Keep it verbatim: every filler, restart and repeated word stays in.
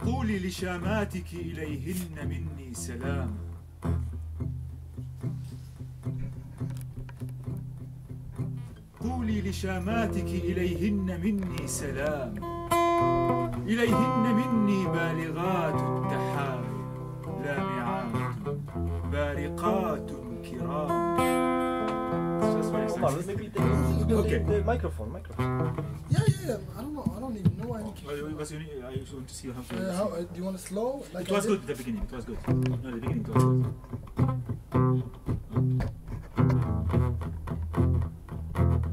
قولي لشاماتك إليهن مني سلام. قولي لشاماتك إليهن مني سلام. إليهن مني بالغات التحاب لامعات بارقات كرام. Maybe the, Okay. the microphone, microphone. Yeah, yeah, yeah. I don't know. I don't even know any. I just want to see how to. Uh, how, uh, do you want to slow? Like It was I good did? at the beginning. It was good. No, the beginning it was good.